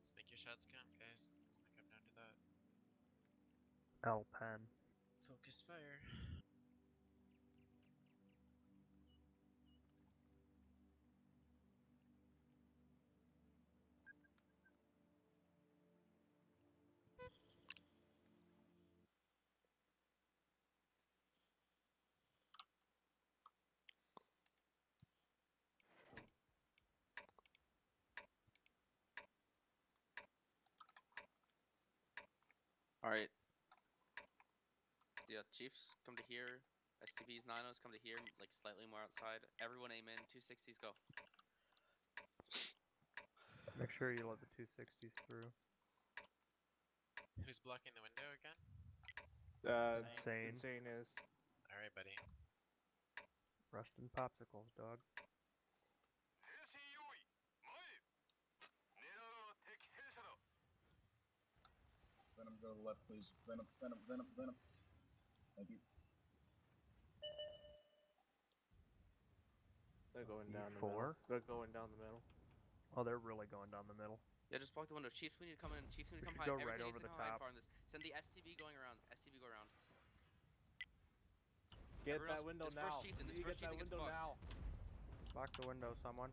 Let's make your shots count, guys. Let's make up down to that. L pen. Focus fire. Alright. Yeah, Chiefs come to here. STBs, Nanos come to here, like slightly more outside. Everyone aim in. 260s go. Make sure you let the 260s through. Who's blocking the window again? Insane. Insane is. Alright, buddy. Rustin popsicles, dog. Venom, go to the left, please. Venom. Thank you. They're going down the E4? middle. They're going down the middle. Oh, they're really going down the middle. Yeah, just block the window. Chiefs, we need to come in. Chiefs need to come We should high. go right Everything over needs to the come high and top. far on this. Send the STB going around. STB go around. Get Everyone that else- window this now. first chieftain, this You first get that chieftain gets window fucked. now. Lock the window, someone.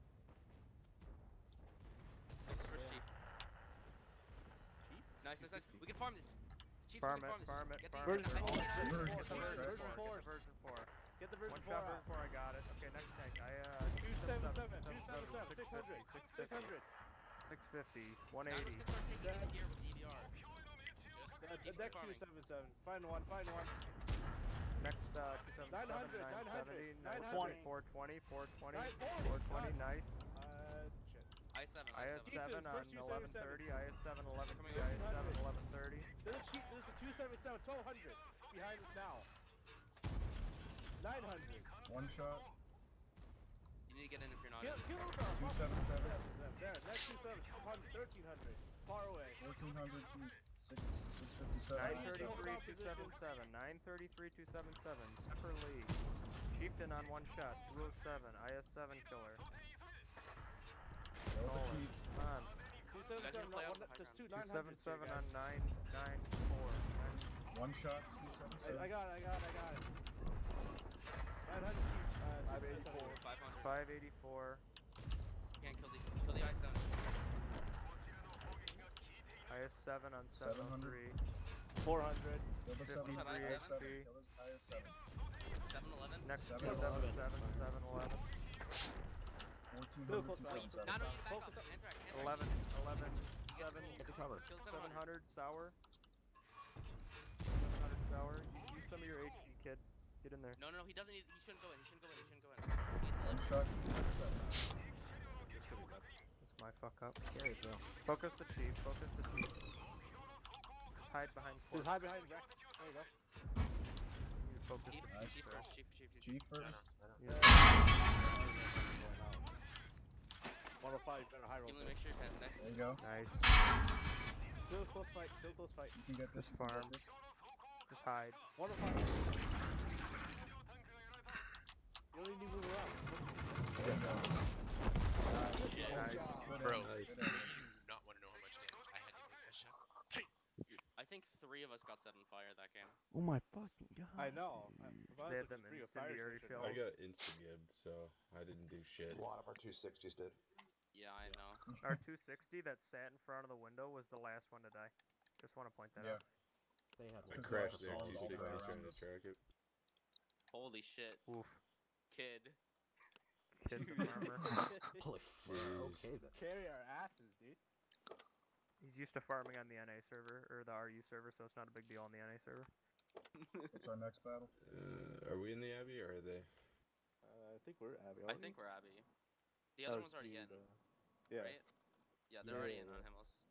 This first Yeah. chief. Chief? Nice. We can farm this. Chiefs, Farm we can farm it, this. farm it, Get farm the, it. get the, Version get the, four. get the, Version get the, four. Get the version 4. Get the version One 4 shot out. version 4, I got it. Okay, next tank. 277, 277, 600, 600. 650, Nanos 180. can start taking it here with DVR. Just The keep next farming. 277. Find one. Next 277, 900, 970, 900. 420, 420, 940. 420, nice. Shit. I7, IS7 on First 1130, 277. IS7 1130, Coming IS7 1130. There's a cheap. There's a 277, 1200 behind us now. 900. One shot. You need to get in if you're not Kill, in. kill him. 277. There. Next 277, 1300. Far away. 1400 to 657. 933, 277, 933, 277, Zephyr Lee. Chieftain on one shot, 207, IS7 killer. Go Oh, the chief. come on. 277, play out no, the just high two ground. 277 900s on here, 994. One shot. I 277. got it. 900 584. 500. 584, Can't kill the I7. IS7 on 703, 400. Kill the 53 7. HP. Kill the IS7. 711. Next 711. 777, 711, 1400 to Wait, 7. no, you need to back Focus up. up. Interact. 11, 11, You get 7, the cover. Kill the 700. 700, sour. 700 sour. Use some of your HP, kid. Get in there. No, he doesn't need. He shouldn't go in. He shouldn't go in. He needs to One live. shot. 277. That's my fuck up. Focus the chief, focus the chief. Hide behind Just force. hide behind Rex. There you go. You focus Chief, the Nice. chief first. first. Chief. Chief first. Yeah. 105, you better high roll. Give him to make sure you're next. There you go. Nice. Still close fight. You can get this. Just farm. Just hide. 105. You don't need to move around. Shit. Nice. Bro, Nice. you do not want to know how much damage I had to make that shot. I think 3 of us got 7 fire that game. Oh my fucking god. I know. They had them incendiary shells. I got insta-gibbed, so I didn't do shit. A lot of our 260s did. Yeah, I know. Our 260 that sat in front of the window was the last one to die. Just want to point that Yeah. out. They had I Because crashed they're their all 260 around trying to us. track it. Holy shit, Oof. kid. Kid the farmer. Holy fuck. Jeez. Okay then. Carry our asses, dude. He's used to farming on the NA server, or the RU server, so it's not a big deal on the NA server. What's our next battle? Are we in the Abbey or are they? I think we're Abby. I think we're Abby. The other one's already in, Yeah. right? Yeah, they're already in on Himmels.